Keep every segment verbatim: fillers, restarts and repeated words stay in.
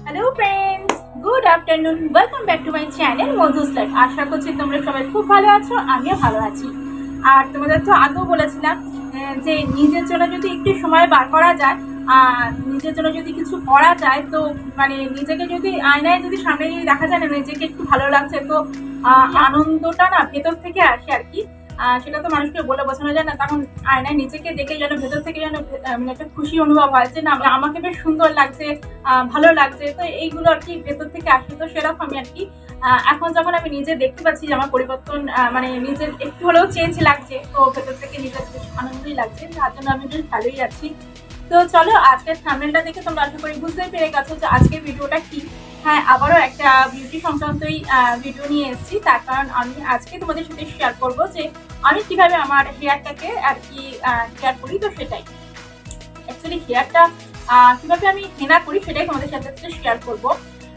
Hello friends, good afternoon. Welcome back to my channel Madhu's life. আশা করছি তোমরা সবাই খুব ভালো আছো, আমিও ভালো আছি। আর তোমাদের তো আগেও বলেছিলাম যে নিজের জন্য যদি একটু সময় বার করা যায়, আর নিজের জন্য যদি কিছু করা যায়, তো মানে নিজেকে যদি আয়নায় যদি সামনে যদি দেখা যায় না নিজেকে একটু ভালো লাগছে, তো আনন্দটা না ভেতর থেকে আসে আর কি। সেটা তো মানুষকে বলে বোঝানো যায় না। তখন আয়নায় নিজেকে দেখে যেন ভেতর থেকে যেন মানে একটা খুশি অনুভব হয় যে না আমাকে বেশ সুন্দর লাগছে, ভালো লাগছে। তো এইগুলো আর কি ভেতর থেকে আসে। তো সেরকমই আর কি এখন যখন আমি নিজে দেখতে পাচ্ছি যে আমার পরিবর্তন মানে নিজের একটু হলেও চেঞ্জ লাগছে, তো ভেতর থেকে নিজের বেশ আনন্দই লাগছে, তার জন্য আমি বেশ ভালোই আছি। তো চলো আজকের থাম্বনেলটা দেখে তোমরা আশা করি বুঝতেই পেরে গেছো যে আজকের ভিডিওটা কি। হ্যাঁ, আবারও একটা বিউটি সংক্রান্তই ভিডিও নিয়ে এসেছি। তার কারণ আমি আজকে তোমাদের সাথে শেয়ার করবো যে আমি কিভাবে আমার হেয়ারটাকে আর কি কেয়ার করি। তো সেটাই অ্যাকচুয়ালি হেয়ারটা কিভাবে আমি হেনা করি সেটাই তোমাদের সাথে শেয়ার করবো।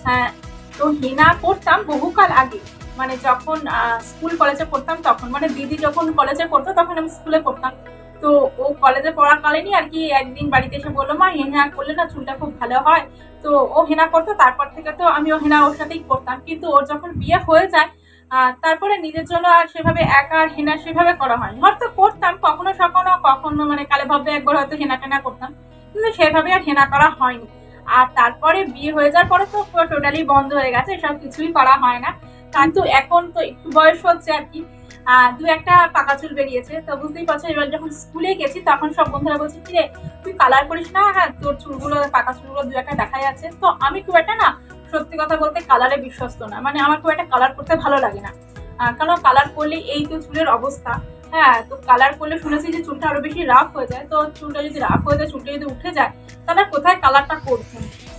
তো হেনা করতাম বহুকাল আগে, মানে যখন স্কুল কলেজে পড়তাম তখন, মানে দিদি যখন কলেজে পড়তো তখন আমি স্কুলে পড়তাম। তো ও কলেজে পড়াকালীনই আর কি একদিন বাড়িতে এসে বললো, মা হেনা করলে না চুলটা খুব ভালো হয়। তো ও হেনা করতো, তারপর থেকে তো আমিও হেনা ওর সাথেই করতাম। কিন্তু ওর যখন বিয়ে হয়ে যায় তারপরে নিজের জন্য আর সেভাবে একা আর হেনা সেভাবে করা হয়নি। হয়তো করতাম কখনো সখনো, কখনো মানে কালে ভাবে একবার হয়তো হেনা টেনা করতাম, কিন্তু সেভাবে আর হেনা করা হয়নি। আর তারপরে বিয়ে হয়ে যাওয়ার পরে তো পুরো টোটালি বন্ধ হয়ে গেছে, এসব কিছুই করা হয় না। কিন্তু এখন তো একটু বয়স হচ্ছে আর কি, দু একটা পাকা চুল বেরিয়েছে। তো বুঝতেই পারছো, এবার যখন স্কুলে গেছি তখন সব বন্ধুরা বলছে কি রে তুই কালার করিস না, হ্যাঁ তোর চুলগুলো পাকা চুলগুলো দু একটা দেখা যাচ্ছে। তো আমি খুব একটা না সত্যি কথা বলতে কালারে বিশ্বস্ত না, মানে আমার খুব একটা কালার করতে ভালো লাগে না। কারণ কালার করলে এই তো চুলের অবস্থা, হ্যাঁ তো কালার করলে শুনেছি যে চুলটা আরো বেশি রাফ হয়ে যায়। তো চুলটা যদি রাফ হয়ে যায়, চুলটা যদি উঠে যায়, তাহলে কোথায় কালারটা করছে,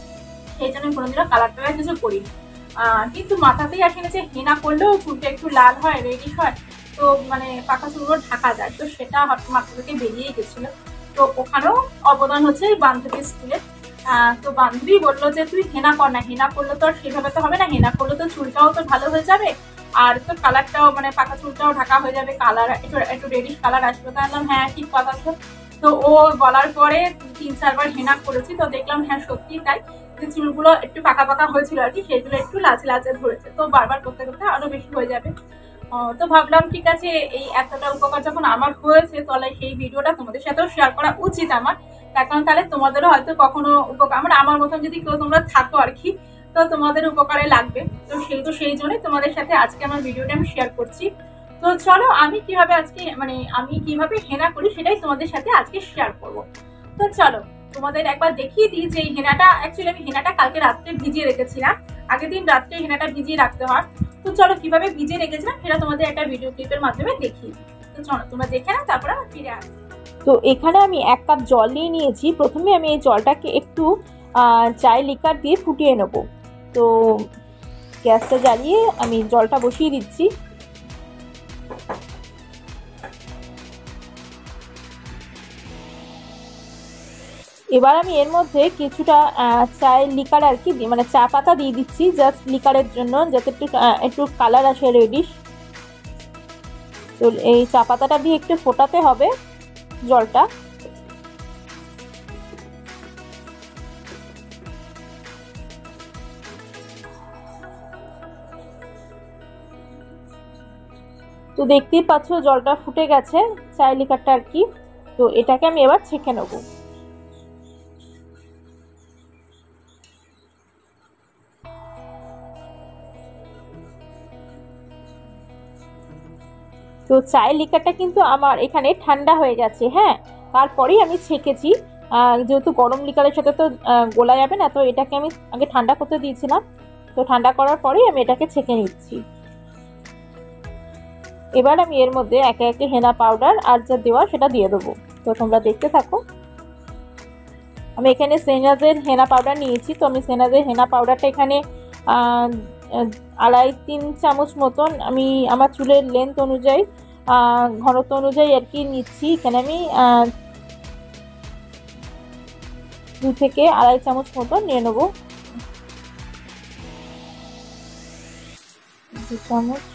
সেই জন্য কোনোদিনও কালারটা কিছু করিনি। কিন্তু মাথাতেই আসে না যে হেনা করলেও চুলটা একটু লাল হয়, রেডিশ হয়, তো মানে পাকা চুলগুলো ঢাকা যায়। তো সেটা হয়তো মাথা থেকে বেরিয়েই গেছিল। তো ওখানেও অবদান হচ্ছে বান্ধবী স্কুলে। তো বান্ধবী বললো যে তুই হেনা কর না, হেনা করলে তো আর সেভাবে তো হবে না, হেনা করলে তো চুলটাও তো ভালো হয়ে যাবে, আর তো কালারটাও মানে পাকা চুলটাও ঢাকা হয়ে যাবে, কালার একটু একটু রেডিশ কালার আসবে। তো বললাম হ্যাঁ ঠিক কথা। তো ও বলার পরে তিন চারবার হেনা করেছি, তো দেখলাম হ্যাঁ সত্যি তাই, যে চুলগুলো একটু পাকা পাকা হয়েছিল আর কি, সেগুলো একটু লাচে লাচে ধরেছে। তো বারবার করতে করতে আরো বেশি হয়ে যাবে। তো ভাবলাম ঠিক আছে, এই এতটা উপকার যখন আমার হয়েছে, তাহলে সেই ভিডিওটা তোমাদের সাথেও শেয়ার করা উচিত আমার। তার কারণ তাহলে তোমাদেরও হয়তো কখনো উপকার, মানে আমার মতন যদি কেউ তোমরা থাকো আর কি, তো তোমাদের উপকারে লাগবে। তো সেই তো সেই জন্যই তোমাদের সাথে আজকে আমার ভিডিওটা আমি শেয়ার করছি। তো চলো আমি কিভাবে আজকে মানে আমি কিভাবে হেনা করি সেটাই তোমাদের সাথে আজকে শেয়ার করব। তো চলো তোমাদের একবার দেখিয়ে দিই যে এই হেনাটা, অ্যাকচুয়ালি আমি হেনাটা কালকে রাত্রে ভিজিয়ে রেখেছিলাম। আগের দিন রাত্রে হেনাটা ভিজিয়ে রাখতে হয়। তো চলো কিভাবে ভিজিয়ে রেখেছিলাম সেটা তোমাদের একটা ভিডিও ক্লিপের মাধ্যমে দেখিয়ে দিই। তো চলো তোমরা দেখে নাও, তারপরে আমি ফিরে আসি। তো এখানে আমি এক কাপ জল নিয়ে নিয়েছি। প্রথমে আমি এই জলটাকে একটু চায় লিকার দিয়ে ফুটিয়ে নেব। তো গ্যাসটা জ্বালিয়ে আমি জলটা বসিয়ে দিচ্ছি। এবার আমি এর মধ্যে কিছুটা চায়ের লিকার আর কি মানে চা পাতা দিয়ে দিচ্ছি, জাস্ট লিকারের জন্য, যাতে একটু একটু কালার আসে রেডিশ। তো এই চা পাতাটা দিয়ে একটু ফোটাতে হবে জলটা। তো দেখতেই পাচ্ছ জলটা ফুটে গেছে, চায়ের লিকারটা আর কি। তো এটাকে আমি এবার ছেঁকে নেব। তো চায়ের লিকারটা কিন্তু আমার এখানে ঠান্ডা হয়ে গেছে, হ্যাঁ তারপরেই আমি ছেঁকেছি। যেহেতু গরম লিকারের সাথে তো গোলা যাবে না, তো এটাকে আমি আগে ঠান্ডা করতে দিয়েছিলাম। তো ঠান্ডা করার পরেই আমি এটাকে ছেঁকে নিচ্ছি। এবার আমি এর মধ্যে একে একে হেনা পাউডার আর যা দেওয়া সেটা দিয়ে দেবো। তো তোমরা দেখতে থাকো। আমি এখানে সেনাজের হেনা পাউডার নিয়েছি। তো আমি সেনাজের হেনা পাউডারটা এখানে আড়াই তিন চামচ মতন আমি আমার চুলের লেন্থ অনুযায়ী ঘনত্ব অনুযায়ী আর কি নিচ্ছি। এখানে আমি দু থেকে আড়াই চামচ মতন নিয়ে নেবো। দু চামচ।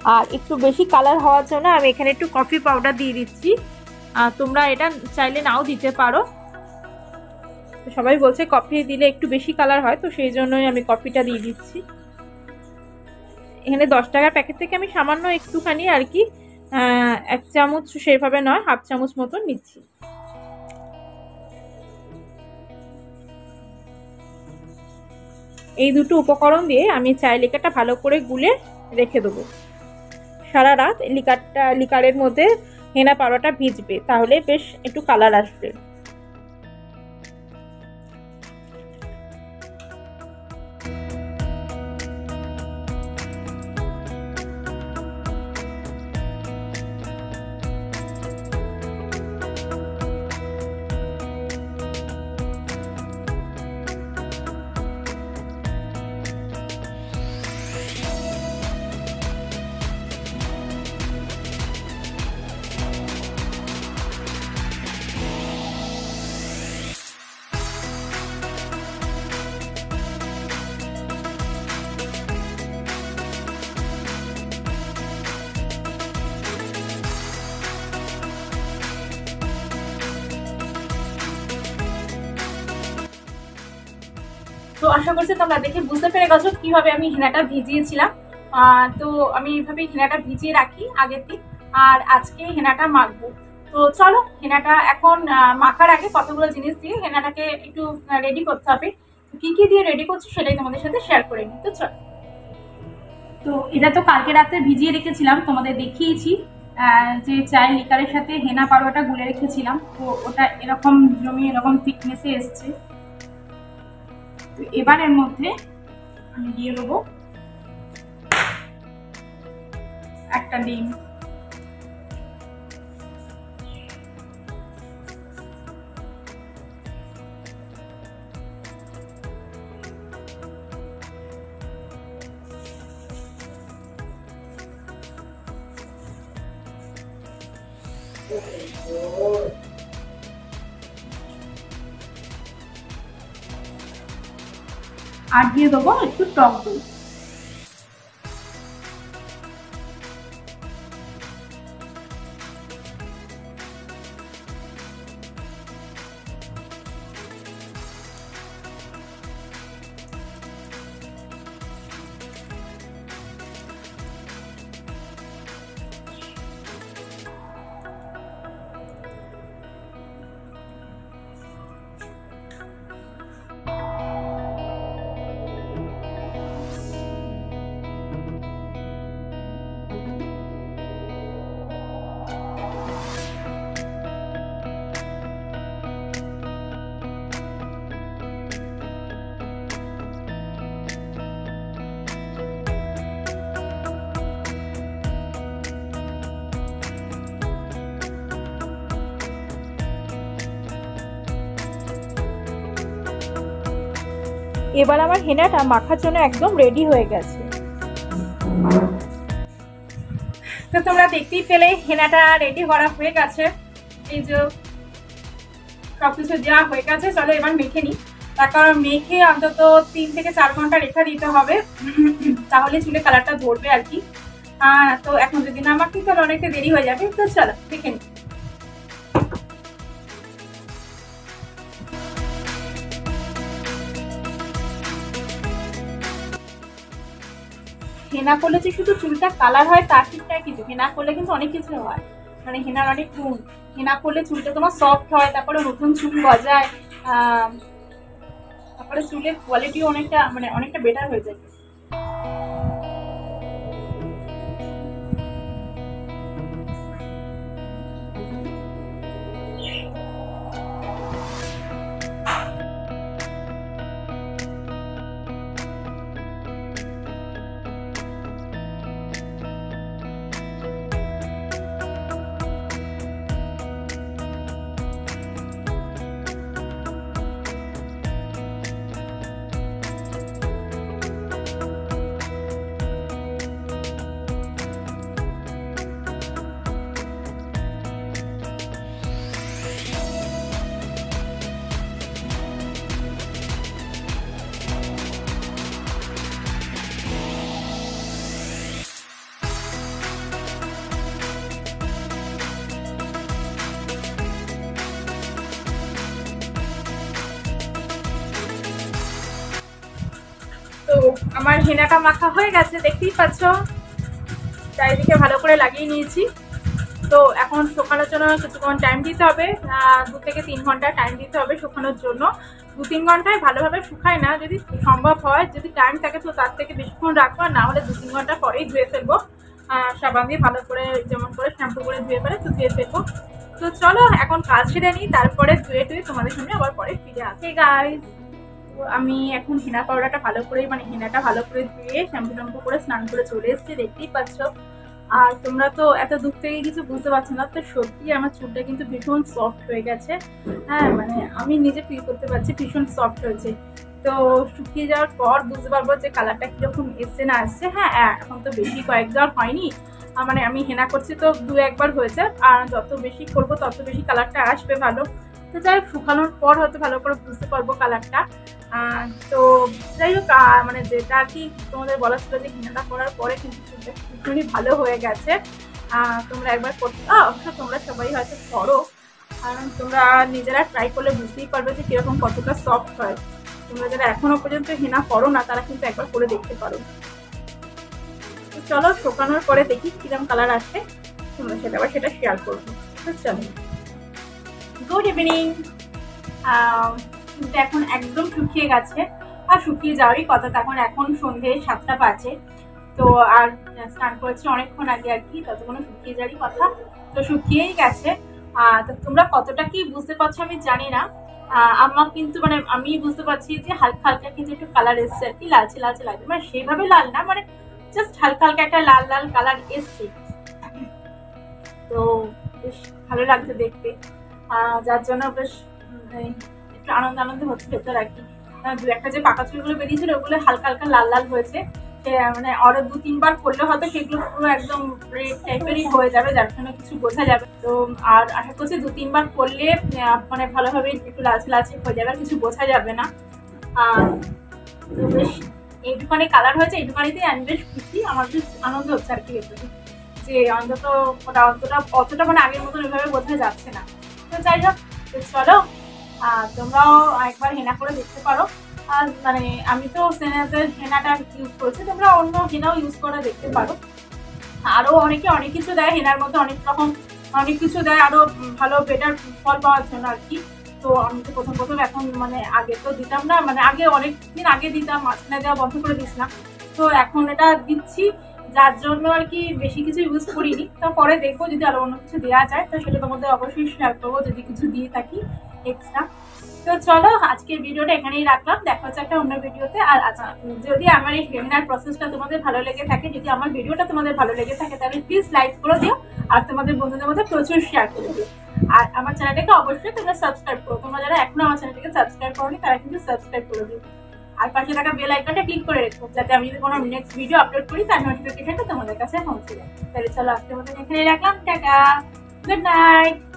আর একটু বেশি কালার হওয়ার জন্য আমি এখানে একটু কফি পাউডার দিয়ে দিচ্ছি। আর তোমরা এটা চাইলে নাও দিতে পারো। সবাই বলছে কফি দিলে একটু বেশি কালার হয়, তো সেই জন্যই আমি কফিটা দিয়ে দিচ্ছি। এখানে দশ টাকার প্যাকেট থেকে আমি সামান্য একটুখানি আর কি এক চামচ, সেইভাবে নয় হাফ চামচ মতন নিচ্ছি। এই দুটো উপকরণ দিয়ে আমি চায়ের লিকারটা ভালো করে গুলে রেখে দেবো। সারা রাত লিকারটা লিকারের মধ্যে হেনা পাউডারটা ভিজবে, তাহলে বেশ একটু কালার আসবে। তো আশা করছি তোমরা দেখে বুঝতে পেরে গেছো কিভাবে আমি হেনাটা ভিজিয়েছিলাম। তো আমি এইভাবে হেনাটা ভিজিয়ে রাখি আগের দিন, আর আজকে হেনাটা মাখবো। তো চলো, হেনাটা এখন মাখার আগে কতগুলো জিনিস দিয়ে হেনাটাকে একটু রেডি করতে হবে। কি কি দিয়ে রেডি করছি সেটাই তোমাদের সাথে শেয়ার করে নিই। তো চলো, তো এটা তো কালকে রাতে ভিজিয়ে রেখেছিলাম, তোমাদের দেখিয়েছি যে চায়ের লিকারের সাথে হেনা পাউডারটা গুলে রেখেছিলাম। তো ওটা এরকম জমি এরকম থিকনেসে এসছে। তো এবার এর মধ্যে আমি দিয়ে দেবো একটা ডিম। আর দিয়ে দেবো একটু টক দই। এবার আমার হেনাটা মাখার জন্য একদম রেডি হয়ে গেছে। তো তোমরা দেখতেই পেলে হেনাটা রেডি করা হয়ে গেছে। এই যে সবকিছু দেওয়া হয়ে গেছে। চলো এবার মেখে নিই। তার কারণ মেখে অন্তত তিন থেকে চার ঘন্টা রেখে দিতে হবে, তাহলে চুলে কালারটা ধরবে আর কি। তো এখন যদি না মাখি তাহলে অনেকটা দেরি হয়ে যাবে। তো চলো মেখে নিই। হেনা করলে যে শুধু চুলটা কালার হয় তা ঠিক না, কিন্তু হেনা করলে কিন্তু অনেক কিছু হয়। মানে হেনার অনেক গুণ। হেনা করলে চুলটা তোমার সফট হয়, তারপরে নতুন চুল গজায়, তারপরে চুলের কোয়ালিটিও অনেকটা মানে অনেকটা বেটার হয়ে যায়। আমার হেনাটা মাখা হয়ে গেছে, দেখতেই পাচ্ছ, চারিদিকে ভালো করে লাগিয়ে নিয়েছি। তো এখন শুকানোর জন্য কিছুক্ষণ টাইম দিতে হবে, দু থেকে তিন ঘন্টা টাইম দিতে হবে শুকানোর জন্য। দু তিন ঘন্টায় ভালোভাবে শুকায় না, যদি সম্ভব হয়, যদি টাইম থাকে তো তার থেকে বেশিক্ষণ রাখবো, না হলে দু তিন ঘন্টা পরেই ধুয়ে ফেলবো সাবান দিয়ে ভালো করে, যেমন করে শ্যাম্পু করে ধুয়ে ফেলে তো ধুয়ে ফেলবো। তো চলো এখন কাজ সেরে নিই, তারপরে ধুয়ে টুয়ে তোমাদের সামনে আবার পরে ফিরে আসি। গাইস, তো আমি এখন হেনা পাউডারটা ভালো করে, মানে হেনাটা ভালো করে ধুয়ে শ্যাম্পু ট্যাম্পু করে স্নান করে চলে এসেছি, দেখতেই পাচ্ছ। আর তোমরা তো এত দূর থেকে কিছু বুঝতে পারছো না, তো সত্যি আমার চুলটা কিন্তু ভীষণ সফট হয়ে গেছে। হ্যাঁ, মানে আমি নিজে ফিল করতে পারছি ভীষণ সফট হয়েছে। তো শুকিয়ে যাওয়ার পর বুঝতে পারবো যে কালারটা কীরকম এসছে না আসছে। হ্যাঁ, এখন তো বেশি কয়েকবার হয়নি, মানে আমি হেনা করছি তো দু একবার হয়েছে, আর যত বেশি করবো তত বেশি কালারটা আসবে ভালো। তো যাই হোক, শুকানোর পর হয়তো ভালো করে বুঝতে পারবো কালারটা। তো যাই হোক, মানে যেটা আর কি তোমাদের বলা ছিল যে হেনাটা করার পরে কিন্তু চুলটা ভীষণই ভালো হয়ে গেছে। তোমরা একবার করতে, অবশ্য তোমরা সবাই হয়তো করো, কারণ তোমরা নিজেরা ট্রাই করলে বুঝতেই পারবে যে কীরকম কতটা সফট হয়। তোমরা যারা এখনো পর্যন্ত হেনা করো না তারা কিন্তু একবার করে দেখতে পারো। তো চলো, শুকানোর পরে দেখি কিরকম কালার আসে, তোমরা সেটা আবার সেটা শেয়ার করবো। তো চলো, গুড ইভিনিং। কিন্তু এখন একদম শুকিয়ে গেছে, আর শুকিয়ে যাওয়ারই কথা। এখন এখন সন্ধে সাতটা বাজে, তো আর স্নান করেছি অনেকক্ষণ আগে আর কি, ততক্ষণ শুকিয়ে যাওয়ারই কথা। তো শুকিয়েই গেছে। তো তোমরা কতটা কি বুঝতে পারছো আমি জানি না। আমার কিন্তু মানে আমি বুঝতে পারছি যে হালকা হালকা কিন্তু একটু কালার এসছে আর কি, লালচে লালচে লাগছে, মানে সেভাবে লাল না, মানে জাস্ট হালকা হালকা একটা লাল লাল কালার এসছে। তো বেশ ভালো লাগছে দেখতে, যার জন্য বেশ একটু আনন্দ আনন্দ হচ্ছে ভেতর আর কি। দু একটা যে পাকা চুলগুলো বেরিয়েছিল ওগুলো হালকা হালকা লাল লাল হয়েছে, মানে আরো দু তিনবার করলে হয়তো সেগুলো পুরো একদম রেড টাইপেরই হয়ে যাবে, যার জন্য কিছু বোঝা যাবে। তো আর আশা করছি দু তিনবার করলে মানে ভালোভাবে একটু লালচে লালচে হয়ে যাবে, কিছু বোঝা যাবে না। তো বেশ এইটুখানি কালার হয়েছে, এইটুখানিতেই আমি বেশ খুশি, আমার বেশ আনন্দ হচ্ছে আর কি ভেতরে, যে অন্তত ওটা অতটা অতটা মানে আগের মতন ওইভাবে বোঝা যাচ্ছে না। তো যাই হোক, চলো তোমরাও একবার হেনা করে দেখতে পারো। আর মানে আমি তো সেনাজের হেনাটা ইউজ করেছি, তোমরা অন্য হেনাও ইউজ করে দেখতে পারো। আরও অনেকে অনেক কিছু দেয় হেনার মধ্যে, অনেক রকম অনেক কিছু দেয় আরও ভালো বেটার ফল পাওয়ার জন্য আর কি। তো আমি তো প্রথম প্রথম এখন মানে আগে তো দিতাম না, মানে আগে অনেক দিন আগে দিতাম, মাঝখানে দেওয়া বন্ধ করে দিয়েছিলাম। তো এখন এটা দিচ্ছি, যার জন্য আর কি বেশি কিছু ইউজ করিনি। তো পরে দেখবো যদি আরো অন্য কিছু দেওয়া যায় তো সেটা তোমাদের অবশ্যই শেয়ার করবো, যদি কিছু দিয়ে থাকি এক্সট্রা। তো চলো, আজকের ভিডিওটা এখানেই রাখলাম, দেখা হচ্ছে একটা অন্য ভিডিওতে। আর আচ্ছা, যদি আমার এই হেনার প্রসেসটা তোমাদের ভালো লেগে থাকে, যদি আমার ভিডিওটা তোমাদের ভালো লেগে থাকে, তাহলে প্লিজ লাইক করে দিও, আর তোমাদের বন্ধুদের মধ্যে প্রচুর শেয়ার করে দিও। আর আমার চ্যানেলটাকে অবশ্যই তোমরা সাবস্ক্রাইব করো, তোমরা যারা এখনো আমার চ্যানেলটাকে সাবস্ক্রাইব করোনি তারা কিন্তু সাবস্ক্রাইব করে দিও। আর পাশে থাকা বেল আইকনটা ক্লিক করে রেখো, যাতে আমি যদি কোনো নেক্সট ভিডিও আপলোড করি তার নোটিফিকেশনটা তোমাদের কাছে পৌঁছে যায়। তাহলে চলো, আজকের মতো এখানেই রাখলাম, টাটা, গুড নাইট।